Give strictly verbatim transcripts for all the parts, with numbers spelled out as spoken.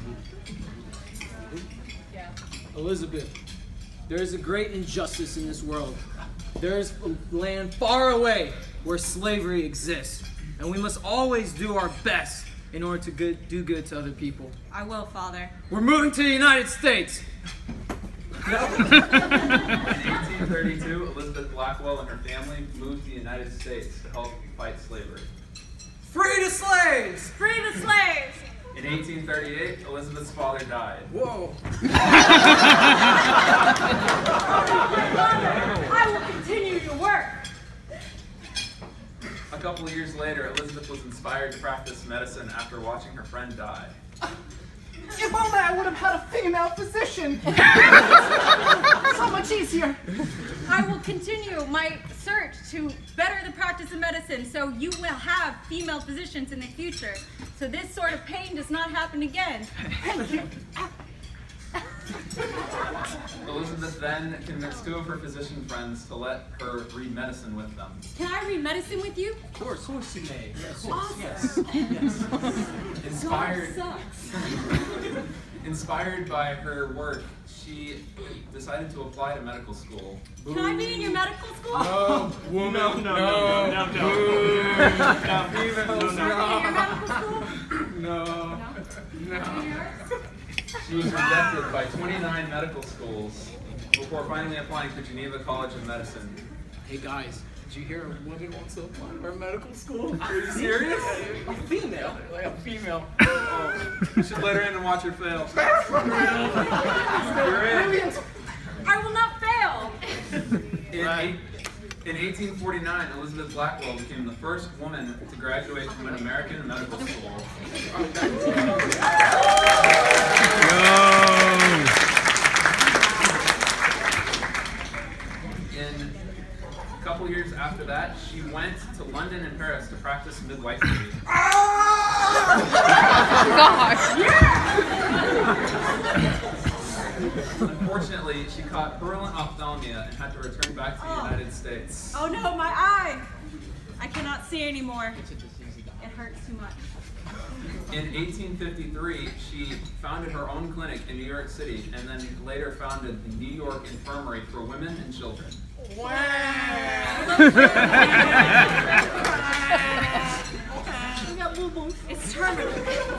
Elizabeth, there is a great injustice in this world. There is a land far away where slavery exists, and we must always do our best in order to good, do good to other people. I will, Father. We're moving to the United States. In eighteen thirty-two, Elizabeth Blackwell and her family moved to the United States to help fight slavery. Free the slaves! Free the slaves! In eighteen thirty-eight, Elizabeth's father died. Whoa. I will continue your work. A couple of years later, Elizabeth was inspired to practice medicine after watching her friend die. If only I would have had a female physician. So much easier. I will continue my search to better the practice of medicine so you will have female physicians in the future. So this sort of pain does not happen again. Thank you. Elizabeth then convinced two of her physician friends to let her read medicine with them. Can I read medicine with you? Of course, of course you may. Yes, Awesome. yes, yes. Inspired, God sucks. inspired by her work, she decided to apply to medical school. Can I be in your medical school? No, woman, No, no, no, no, no, no. Can I be in your medical school? No. No? No. She was rejected by twenty-nine medical schools before finally applying to Geneva College of Medicine. Hey guys, did you hear a woman wants to apply for medical school? Are you serious? A female, like a female. Oh, you should let her in and watch her fail. You're in. I will not fail. In, eight, in eighteen forty-nine, Elizabeth Blackwell became the first woman to graduate from an American medical school. In a couple years after that, she went to London and Paris to practice midwifery. Unfortunately, she caught purulent ophthalmia and had to return back to the United States. Oh no, my eye! I cannot see anymore. It hurts too much. In eighteen fifty-three, she founded her own clinic in New York City and then later founded the New York Infirmary for Women and Children. Wow! It's terminal.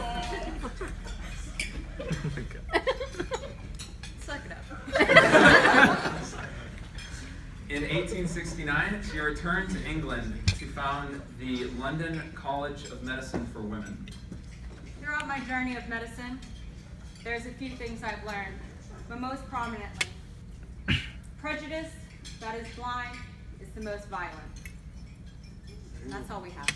Suck it up. In eighteen sixty-nine, she returned to England to found the London College of Medicine for Women. Throughout my journey of medicine, there's a few things I've learned, but most prominently, prejudice that is blind is the most violent. And that's all we have.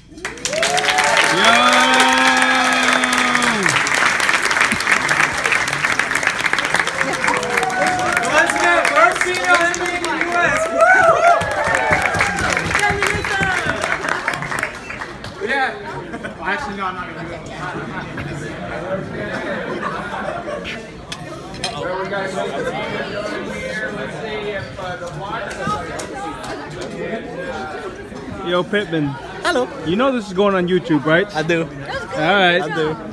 Let's get first female M D in the U S. Yeah. Well, actually, no, I'm not gonna do it. Where we guys here? Let's see if uh, the water. Yo, Pittman. Hello. You know this is going on YouTube, right? I do. All right. I do.